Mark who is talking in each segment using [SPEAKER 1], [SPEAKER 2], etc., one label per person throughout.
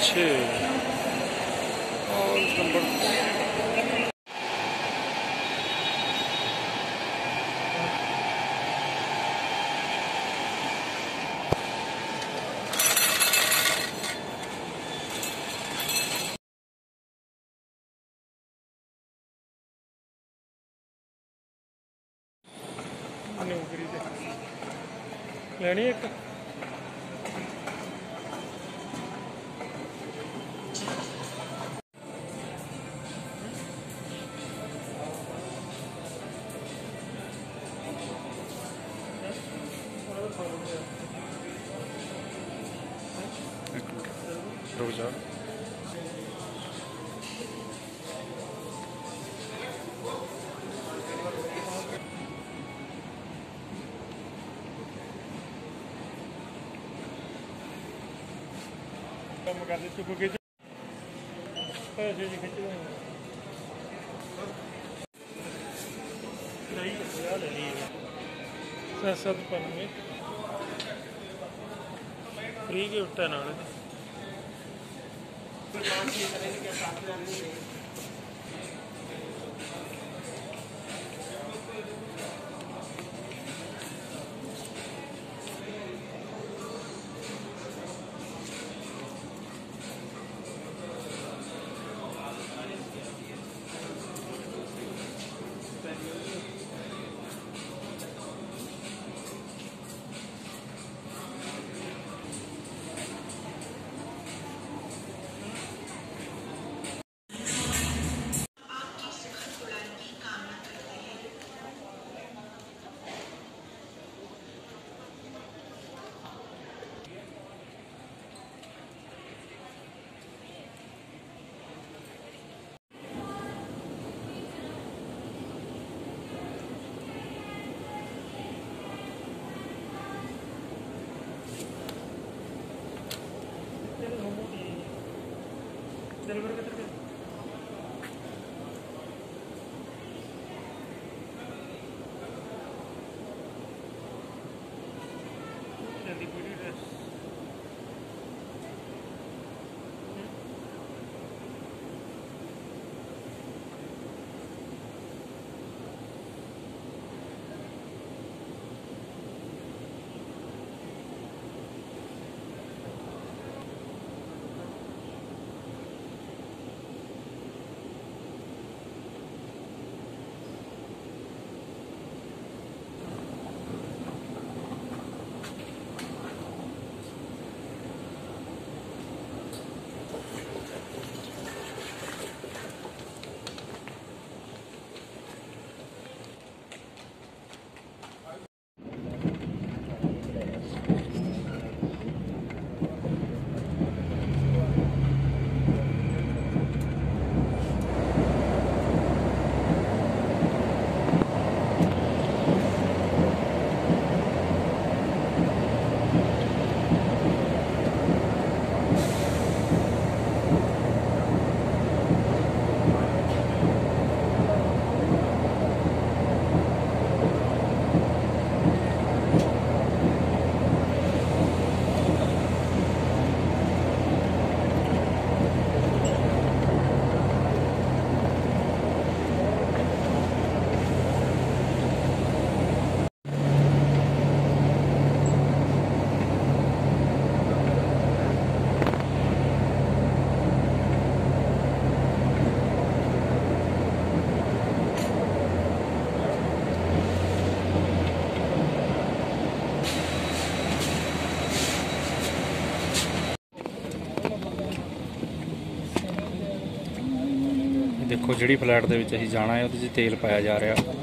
[SPEAKER 1] 6 और नंबर लेनी एक रुक जाओ। कर दे चुप के पैसे जी खिंच सब पन में फ्री गिफ्ट है ना देखो जिहड़ी फ्लैट दे विच असीं जाना है उहदे 'च तेल पाया जा रहा।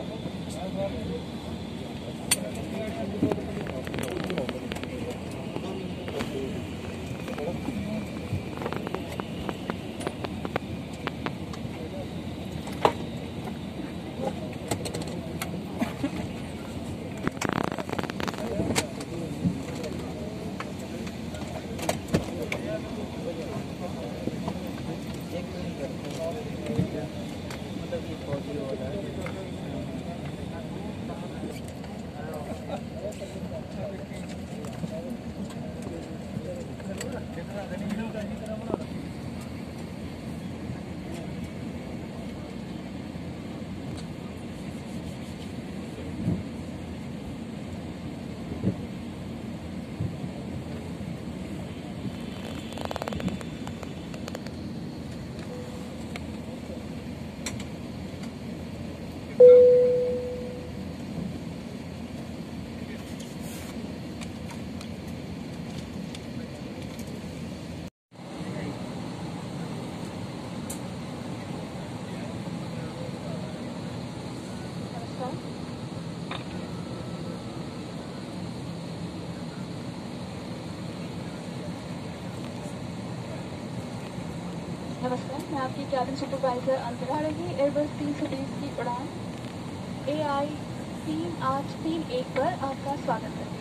[SPEAKER 2] नमस्कार, मैं आपकी कैबिन सुपरवाइजर अंतरा रही। एयरबस 320 की उड़ान AI 3831 पर आपका स्वागत है।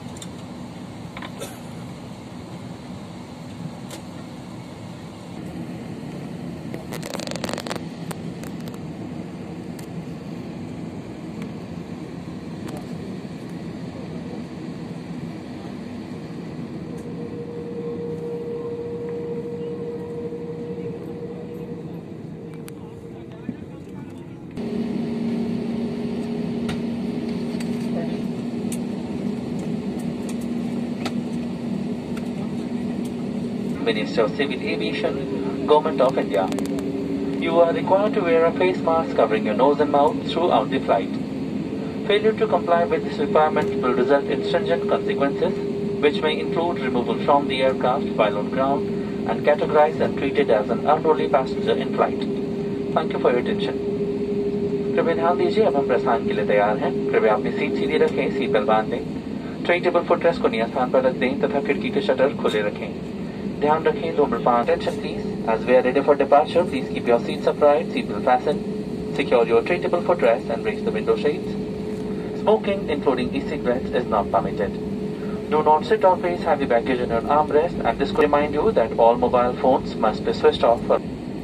[SPEAKER 3] Minister of Civil Aviation, Government of India. You are required to wear a face mask covering your nose and mouth throughout the flight. Failure to comply with this requirement will result in stringent consequences, which may include removal from the aircraft while on ground and categorized and treated as an unruly passenger in flight. Thank you for your attention. कृपया ध्यान दीजिए, अब हम प्रस्थान के लिए तैयार हैं। कृपया अपनी सीट सीधी रखें, सीट बेल्ट बांध दें, ट्रे टेबल फुटरेस्ट को नियत स्थान पर रख दें तथा खिड़की के शटर खुले रखें। ध्यान रखें, धूम्रपान attention please. As we are ready for departure, please keep your seats upright, seat belt fastened, secure your tray table footrest and raise the window shades. Smoking, including e-cigarettes, is not permitted. Do not sit or place heavy baggage in your armrest, and this could remind you that all mobile phones must be switched off for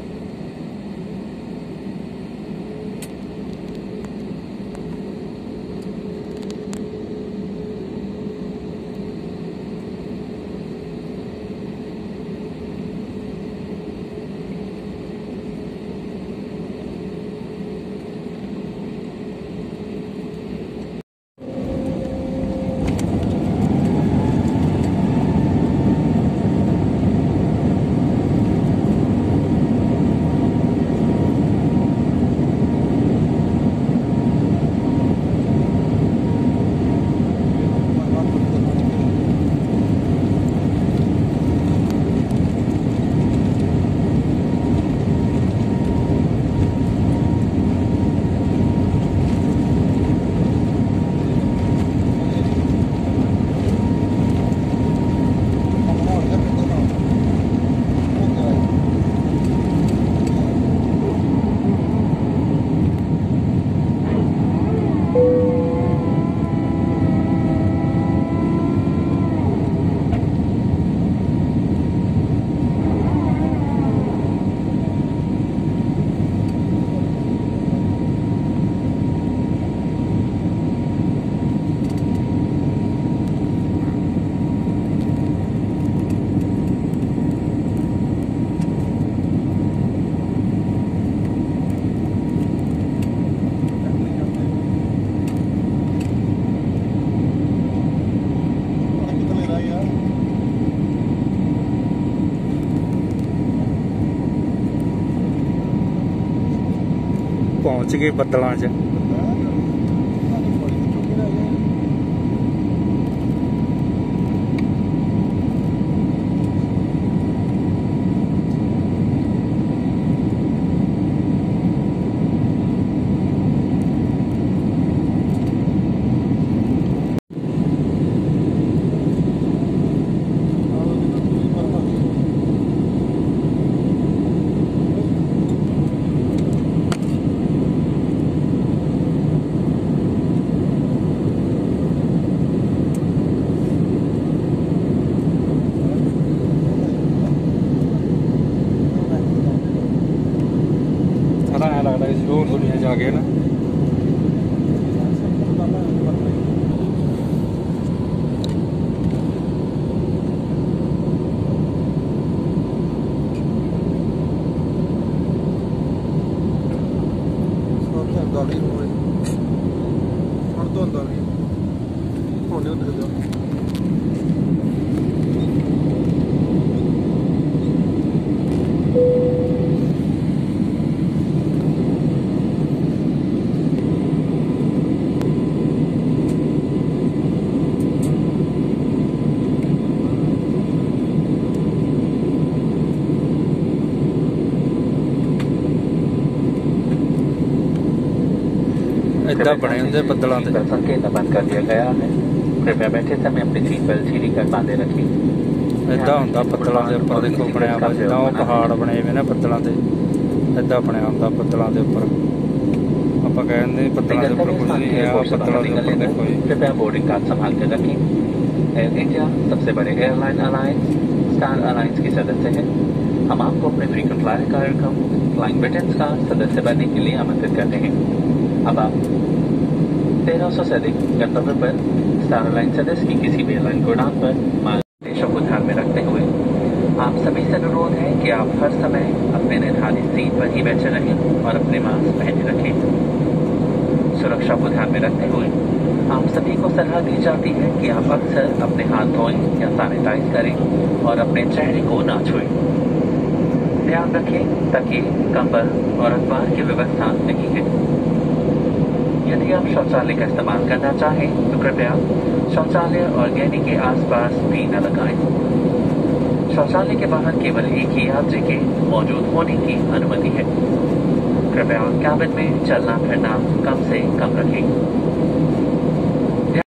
[SPEAKER 1] पहुंच गए बदलों च। लगता है दूर दुनिया जाके ना इतना बने होंगे बदलों से
[SPEAKER 3] संकेत बंद कर दिया गया है। कृपया बैठे समय अपनी सीट बेल्ट सीधी कर बांधे रखें।
[SPEAKER 4] इदा होंदा ਬੱਦਲਾਂ ਦੇ ਉੱਪਰ देखो ਬਣਿਆ ਵਾ ਜਿੱਦਾਂ ਉਹ ਪਹਾੜ ਬਣੇ ਵੇ ਨਾ ਬੱਦਲਾਂ ਦੇ इदा बनया होंदा ਬੱਦਲਾਂ ਦੇ ਉੱਪਰ ਆਪਾਂ ਕਹਿੰਦੇ ਬੱਦਲਾਂ ਦੇ ਉੱਪਰ कुछ नहीं है ਬੱਦਲਾਂ ਦੇ ਉੱਪਰ देखो जी
[SPEAKER 3] कृपया बोर्डिंग कार्ड संभाल कर रखें। एयर इंडिया सबसे बड़े एयरलाइन अलायंस स्टार अलायंस की सदस्य है। हम आपको अपने फ्रीक्वेंट फ्लायर कार्यक्रम फ्लाइंग ब्रिटेन का सदस्य बनने के लिए आमंत्रित करते हैं। अब आप 1300 से अधिक गंतव्य पर स्टार अलायंस सदस्य की किसी भी एयरलाइन को उड़ान पर निर्देशों को ध्यान में रखते हुए आप सभी से अनुरोध है कि आप हर समय अपने निर्धारित सीट पर ही बैठे रहें और अपने मास्क पहने रखें। सुरक्षा को ध्यान में रखते हुए आप सभी को सलाह दी जाती है कि आप अक्सर अपने हाथ धोएं या सैनिटाइज करें और अपने चेहरे को न छुएं। ध्यान रखें ताकि कंबल और अखबार की व्यवस्था नहीं है। यदि आप शौचालय का इस्तेमाल करना चाहें तो कृपया शौचालय और गहने के आसपास भी न लगाएं। शौचालय के बाहर केवल एक ही यात्री के मौजूद होने की अनुमति है। कृपया कैबिन में चलना फिरना कम से कम रखें।